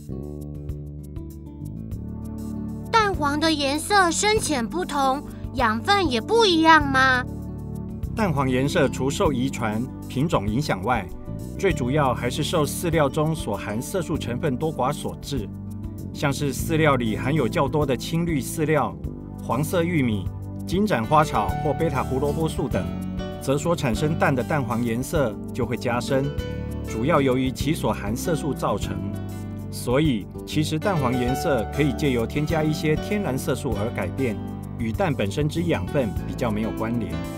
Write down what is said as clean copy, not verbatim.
蛋黄的颜色深浅不同，养分也不一样吗？ 蛋黄颜色除受遗传、品种影响外，最主要还是受饲料中所含色素成分多寡所致。像是饲料里含有较多的青绿饲料、黄色玉米、金盏花草或贝塔胡萝卜素等，则所产生蛋的蛋黄颜色就会加深，主要由于其所含色素造成。所以，其实蛋黄颜色可以借由添加一些天然色素而改变，与蛋本身之养分比较没有关联。